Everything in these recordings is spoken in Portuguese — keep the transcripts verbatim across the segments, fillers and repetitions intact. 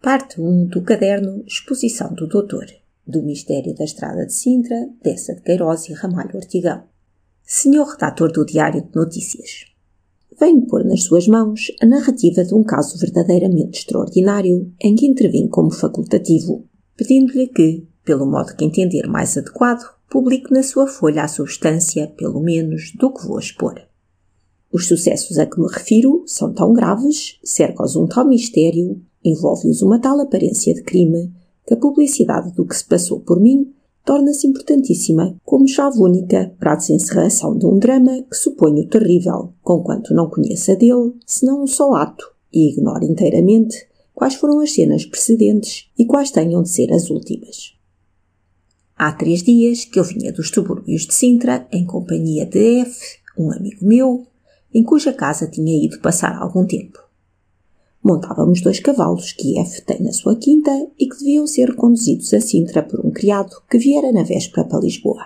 Parte um do caderno Exposição do doutor, do Mistério da Estrada de Sintra, Dessa de Queiroz e Ramalho Ortigão. senhor Redator do Diário de Notícias, venho pôr nas suas mãos a narrativa de um caso verdadeiramente extraordinário em que intervim como facultativo, pedindo-lhe que, pelo modo que entender mais adequado, publique na sua folha a substância, pelo menos, do que vou expor. Os sucessos a que me refiro são tão graves, cerca-os um tal mistério, envolve-os uma tal aparência de crime, que a publicidade do que se passou por mim torna-se importantíssima como chave única para a desencerração de um drama que suponho terrível, conquanto não conheça dele, senão um só ato, e ignore inteiramente quais foram as cenas precedentes e quais tenham de ser as últimas. Há três dias que eu vinha dos subúrbios de Sintra em companhia de F, um amigo meu, em cuja casa tinha ido passar algum tempo. Montávamos dois cavalos que F tem na sua quinta e que deviam ser conduzidos a Sintra por um criado que viera na véspera para Lisboa.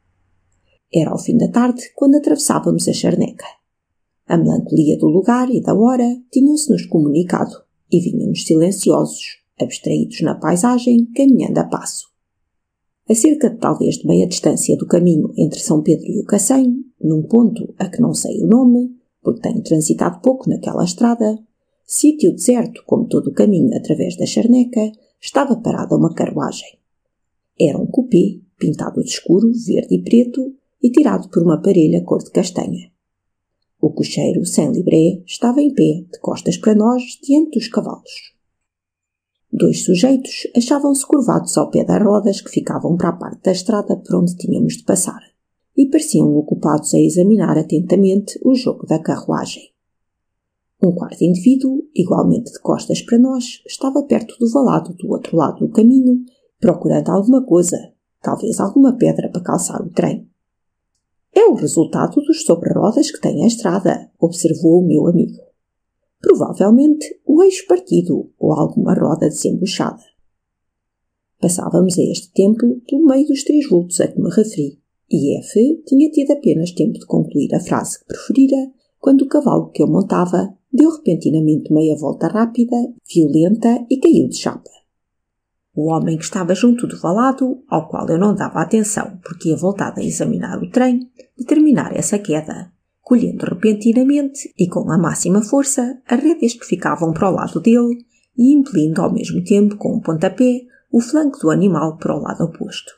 Era ao fim da tarde quando atravessávamos a charneca. A melancolia do lugar e da hora tinham-se-nos comunicado e vínhamos silenciosos, abstraídos na paisagem, caminhando a passo. A cerca de talvez de meia distância do caminho entre São Pedro e o Cacém, num ponto a que não sei o nome, porque tenho transitado pouco naquela estrada, sítio deserto como todo o caminho através da charneca, estava parada uma carruagem. Era um coupé, pintado de escuro, verde e preto, e tirado por uma parelha cor de castanha. O cocheiro, sem libré, estava em pé, de costas para nós, diante dos cavalos. Dois sujeitos achavam-se curvados ao pé das rodas que ficavam para a parte da estrada por onde tínhamos de passar, e pareciam ocupados a examinar atentamente o jogo da carruagem. Um quarto indivíduo, igualmente de costas para nós, estava perto do valado do outro lado do caminho, procurando alguma coisa, talvez alguma pedra para calçar o trem. É o resultado dos sobre-rodas que tem a estrada, observou o meu amigo. Provavelmente o eixo partido ou alguma roda desembuchada. Passávamos a este tempo pelo meio dos três vultos a que me referi, e F tinha tido apenas tempo de concluir a frase que preferira, quando o cavalo que eu montava deu repentinamente meia volta rápida, violenta e caiu de chapa. O homem que estava junto do valado, ao qual eu não dava atenção porque ia voltado a examinar o trem, determinar essa queda, colhendo repentinamente e com a máxima força as rédeas que ficavam para o lado dele e impelindo ao mesmo tempo com um pontapé o flanco do animal para o lado oposto.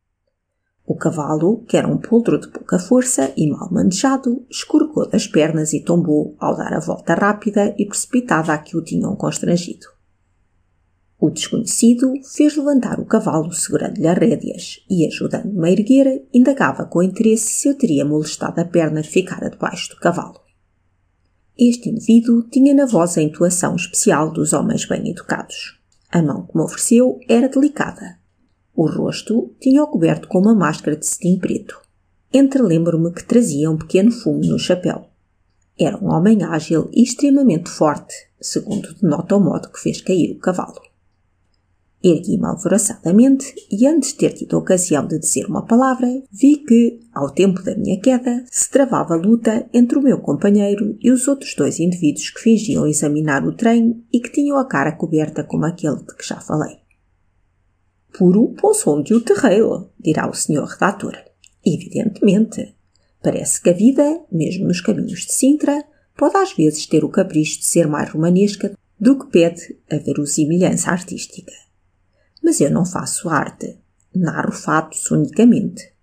O cavalo, que era um poltro de pouca força e mal manejado, escorregou das pernas e tombou ao dar a volta rápida e precipitada a que o tinham constrangido. O desconhecido fez levantar o cavalo segurando-lhe as rédeas e, ajudando-me a erguer, indagava com interesse se eu teria molestado a perna que ficara debaixo do cavalo. Este indivíduo tinha na voz a entoação especial dos homens bem educados. A mão que me ofereceu era delicada. O rosto tinha-o coberto com uma máscara de cetim preto. Entrelembro-me que trazia um pequeno fumo no chapéu. Era um homem ágil e extremamente forte, segundo denota o modo que fez cair o cavalo. Ergui-me alvoroçadamente e, antes de ter tido a ocasião de dizer uma palavra, vi que, ao tempo da minha queda, se travava luta entre o meu companheiro e os outros dois indivíduos que fingiam examinar o trem e que tinham a cara coberta como aquele de que já falei. Puro ponçondio terreiro, dirá o senhor Redator. Evidentemente. Parece que a vida, mesmo nos caminhos de Sintra, pode às vezes ter o capricho de ser mais romanesca do que pede a verosimilhança artística. Mas eu não faço arte. Narro fatos unicamente.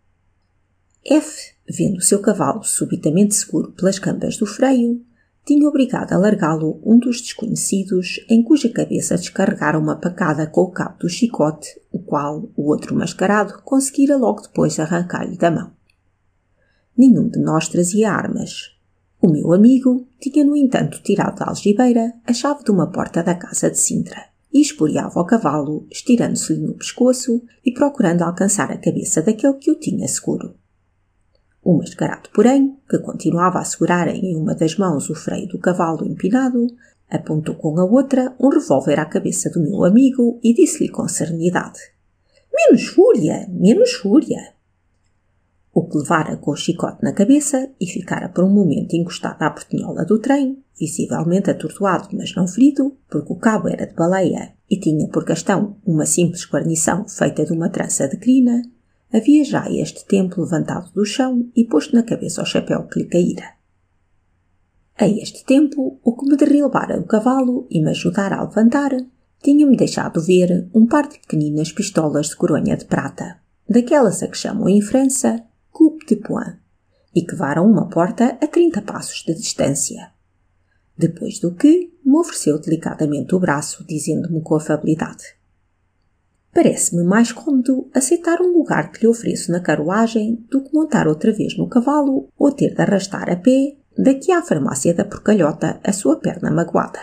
F, vendo o seu cavalo subitamente seguro pelas câmaras do freio, tinha obrigado a largá-lo um dos desconhecidos em cuja cabeça descarregara uma pacada com o cabo do chicote, o qual o outro mascarado conseguira logo depois arrancar-lhe da mão. Nenhum de nós trazia armas. O meu amigo tinha, no entanto, tirado da algibeira a chave de uma porta da casa de Sintra e esporeava o cavalo, estirando-se-lhe no pescoço e procurando alcançar a cabeça daquele que o tinha seguro. O mascarado, porém, que continuava a segurar em uma das mãos o freio do cavalo empinado, apontou com a outra um revólver à cabeça do meu amigo e disse-lhe com serenidade: "Menos fúria, menos fúria!" O que levara com o chicote na cabeça e ficara por um momento encostado à portinhola do trem, visivelmente atordoado, mas não ferido, porque o cabo era de baleia e tinha por questão uma simples guarnição feita de uma trança de crina, havia já este tempo levantado do chão e posto na cabeça o chapéu que lhe caíra. A este tempo, o que me derribara o cavalo e me ajudara a levantar, tinha-me deixado ver um par de pequeninas pistolas de coronha de prata, daquelas a que chamam em França coupe de poing, e que varam uma porta a trinta passos de distância. Depois do que, me ofereceu delicadamente o braço, dizendo-me com afabilidade: parece-me mais cômodo aceitar um lugar que lhe ofereço na carruagem do que montar outra vez no cavalo ou ter de arrastar a pé daqui à farmácia da porcalhota a sua perna magoada.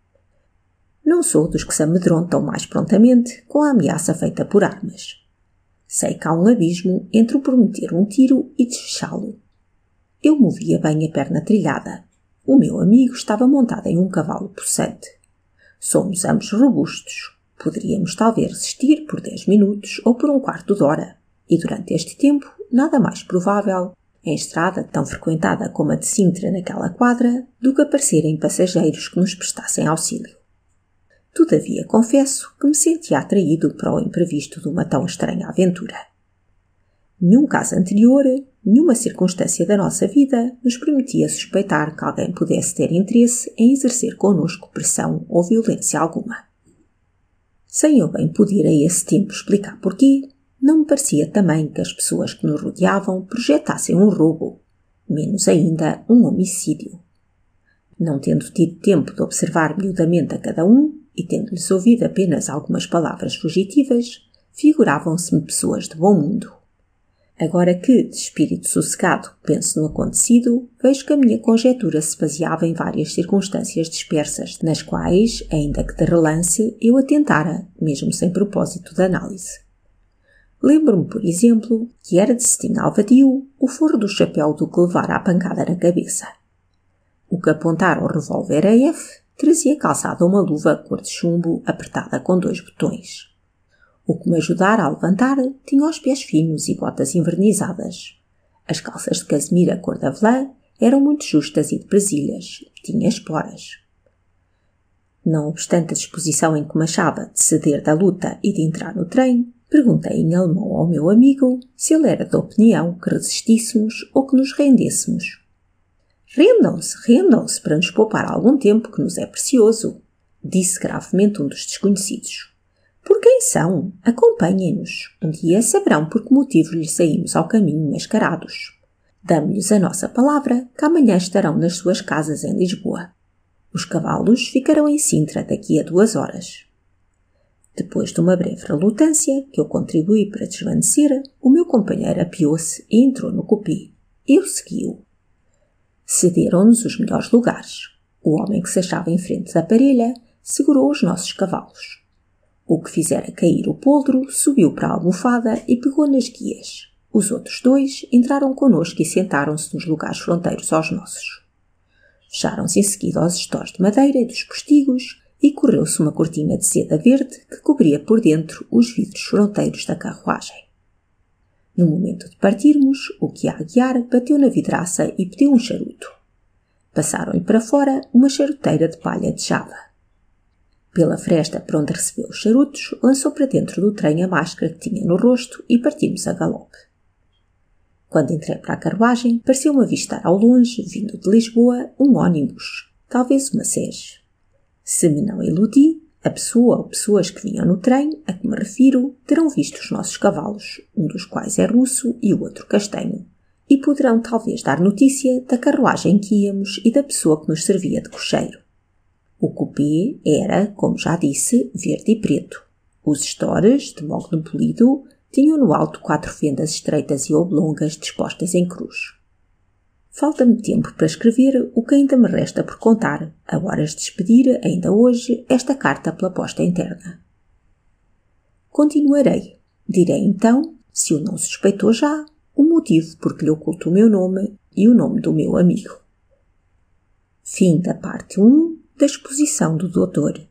Não sou dos que se amedrontam mais prontamente com a ameaça feita por armas. Sei que há um abismo entre o prometer um tiro e desfechá-lo. Eu movia bem a perna trilhada. O meu amigo estava montado em um cavalo possante. Somos ambos robustos. Poderíamos talvez resistir por dez minutos ou por um quarto de hora, e durante este tempo, nada mais provável, em estrada tão frequentada como a de Sintra naquela quadra, do que aparecerem passageiros que nos prestassem auxílio. Todavia confesso que me sentia atraído para o imprevisto de uma tão estranha aventura. Nenhum caso anterior, nenhuma circunstância da nossa vida nos permitia suspeitar que alguém pudesse ter interesse em exercer connosco pressão ou violência alguma. Sem eu bem poder a esse tempo explicar porquê, não me parecia também que as pessoas que nos rodeavam projetassem um roubo, menos ainda um homicídio. Não tendo tido tempo de observar miudamente a cada um, e tendo-lhes ouvido apenas algumas palavras fugitivas, figuravam-se-me pessoas de bom mundo. Agora que, de espírito sossegado, penso no acontecido, vejo que a minha conjetura se baseava em várias circunstâncias dispersas, nas quais, ainda que de relance, eu atentara, mesmo sem propósito de análise. Lembro-me, por exemplo, que era de cetim alvadio o forro do chapéu do que levara a pancada na cabeça. O que apontara o revólver a F trazia calçada uma luva cor de chumbo apertada com dois botões. O que me ajudara a levantar tinha os pés finos e botas envernizadas. As calças de casemira cor de avelã eram muito justas e de presilhas, tinha esporas. Não obstante a disposição em que me achava de ceder da luta e de entrar no trem, perguntei em alemão ao meu amigo se ele era da opinião que resistíssemos ou que nos rendêssemos. «Rendam-se, rendam-se para nos poupar algum tempo que nos é precioso», disse gravemente um dos desconhecidos. «Por quem são? Acompanhem-nos. Um dia saberão por que motivo lhes saímos ao caminho mascarados. Damo-lhes a nossa palavra que amanhã estarão nas suas casas em Lisboa. Os cavalos ficarão em Sintra daqui a duas horas». Depois de uma breve relutância, que eu contribuí para desvanecer, o meu companheiro apiou-se e entrou no cupê. Eu segui-o. Cederam-nos os melhores lugares. O homem que se achava em frente da parelha segurou os nossos cavalos. O que fizera cair o poldro subiu para a almofada e pegou nas guias. Os outros dois entraram connosco e sentaram-se nos lugares fronteiros aos nossos. Fecharam-se em seguida os estores de madeira e dos postigos e correu-se uma cortina de seda verde que cobria por dentro os vidros fronteiros da carruagem. No momento de partirmos, o que a guiar bateu na vidraça e pediu um charuto. Passaram-lhe para fora uma charuteira de palha de Java. Pela fresta por onde recebeu os charutos, lançou para dentro do trem a máscara que tinha no rosto e partimos a galope. Quando entrei para a carruagem, pareceu-me avistar ao longe, vindo de Lisboa, um ônibus, talvez uma sege. Se me não iludi, a pessoa ou pessoas que vinham no trem, a que me refiro, terão visto os nossos cavalos, um dos quais é russo e o outro castanho, e poderão talvez dar notícia da carruagem em que íamos e da pessoa que nos servia de cocheiro. O cupê era, como já disse, verde e preto. Os estores, de mogno polido, tinham no alto quatro fendas estreitas e oblongas dispostas em cruz. Falta-me tempo para escrever o que ainda me resta por contar, a horas de despedir, ainda hoje, esta carta pela posta interna. Continuarei. Direi então, se o não suspeitou já, o motivo por que lhe oculto o meu nome e o nome do meu amigo. Fim da parte um da exposição do doutor